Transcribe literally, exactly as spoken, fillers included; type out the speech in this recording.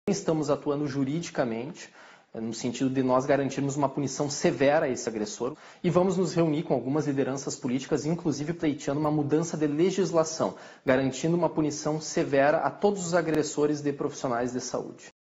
estamos atuando juridicamente, no sentido de nós garantirmos uma punição severa a esse agressor, e vamos nos reunir com algumas lideranças políticas, inclusive pleiteando uma mudança de legislação, garantindo uma punição severa a todos os agressores de profissionais de saúde.